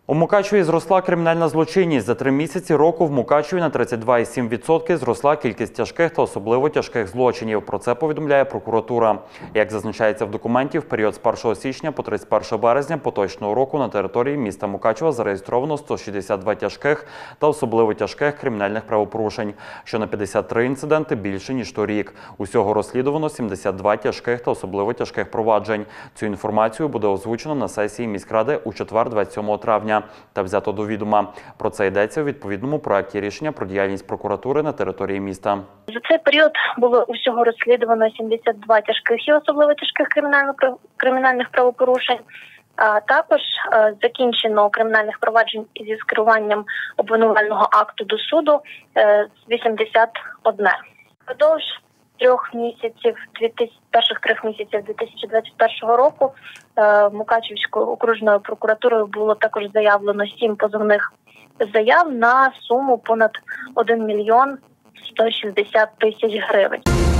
У Мукачеві зросла кримінальна злочинність. За 3 місяці року в Мукачеві на 32,7% зросла кількість тяжких та особливо тяжких злочинів. Про це повідомляє прокуратура. Як зазначається в документі, в період з 1 січня по 31 березня поточного року на території міста Мукачева зареєстровано 162 тяжких та особливо тяжких кримінальних правопорушень, що на 53 інциденти більше, ніж торік. Усього розслідувано 72 тяжких та особливо тяжких проваджень. Цю інформацію буде озвучено на сесії міськради у четвер, 27 травня. Та взято до відома. Про це йдеться у відповідному проекті рішення про діяльність прокуратури на території міста. За цей період було усього розслідувано 72 тяжких і особливо тяжких кримінальних правопорушень. А також закінчено кримінальних проваджень зі скеруванням обвинувального акту до суду 81. Впродовж перших 3 місяців 2021 року Мукачевською окружною прокуратурою було також заявлено 7 позовних заяв на суму понад 1 мільйон 160 тисяч гривень.